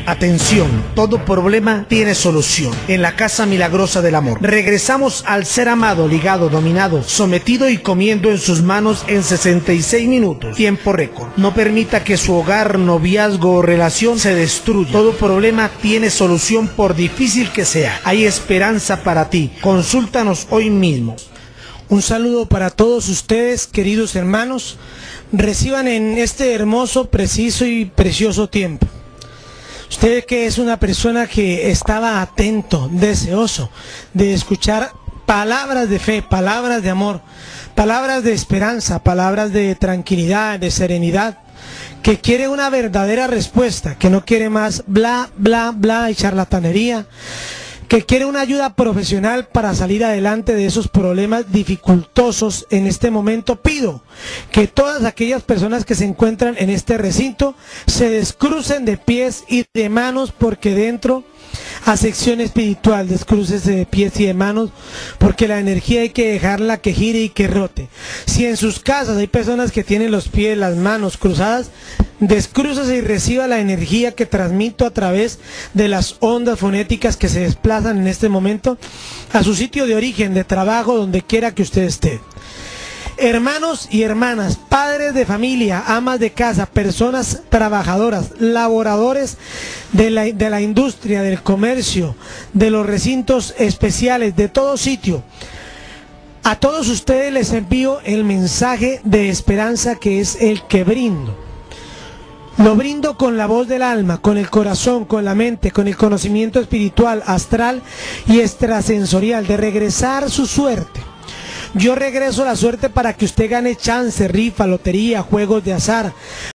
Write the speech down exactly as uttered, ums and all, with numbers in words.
Atención, todo problema tiene solución. En la Casa Milagrosa del Amor. Regresamos al ser amado, ligado, dominado, sometido y comiendo en sus manos en sesenta y seis minutos. Tiempo récord. No permita que su hogar, noviazgo o relación se destruya. Todo problema tiene solución por difícil que sea. Hay esperanza para ti. Consúltanos hoy mismo. Un saludo para todos ustedes, queridos hermanos. Reciban en este hermoso, preciso y precioso tiempo. Usted que es una persona que estaba atento, deseoso de escuchar palabras de fe, palabras de amor, palabras de esperanza, palabras de tranquilidad, de serenidad, que quiere una verdadera respuesta, que no quiere más bla, bla, bla y charlatanería, que quiere una ayuda profesional para salir adelante de esos problemas dificultosos en este momento, pido que todas aquellas personas que se encuentran en este recinto se descrucen de pies y de manos, porque dentro a sección espiritual, descrúcese de pies y de manos, porque la energía hay que dejarla que gire y que rote. Si en sus casas hay personas que tienen los pies, las manos cruzadas, descrúcese y reciba la energía que transmito a través de las ondas fonéticas que se desplazan en este momento a su sitio de origen, de trabajo, donde quiera que usted esté. Hermanos y hermanas, padres de familia, amas de casa, personas trabajadoras, laboradores de la, de la industria, del comercio, de los recintos especiales, de todo sitio, a todos ustedes les envío el mensaje de esperanza que es el que brindo. Lo brindo con la voz del alma, con el corazón, con la mente, con el conocimiento espiritual, astral y extrasensorial de regresar su suerte. Yo regreso la suerte para que usted gane chance, rifa, lotería, juegos de azar,